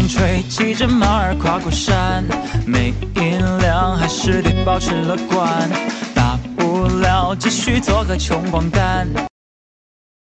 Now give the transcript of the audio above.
风吹，骑着马儿跨过山，没银两还是得保持乐观，大不了继续做个穷光蛋。